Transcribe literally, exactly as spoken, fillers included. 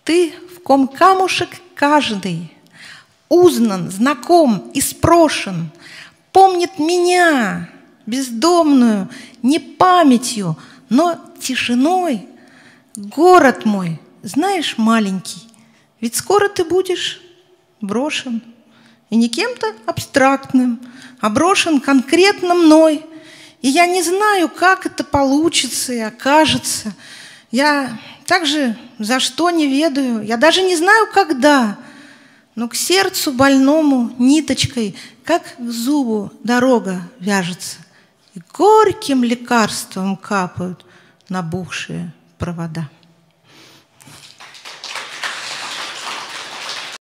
Ты, в ком камушек каждый узнан, знаком и спрошен, помнит меня, бездомную, не памятью, но тишиной. Город мой, знаешь, маленький, ведь скоро ты будешь брошен. И не кем-то абстрактным, а брошен конкретно мной. И я не знаю, как это получится и окажется. Я также за что не ведаю, я даже не знаю, когда. Но к сердцу больному ниточкой, как к зубу, дорога вяжется. И горьким лекарством капают набухшие провода.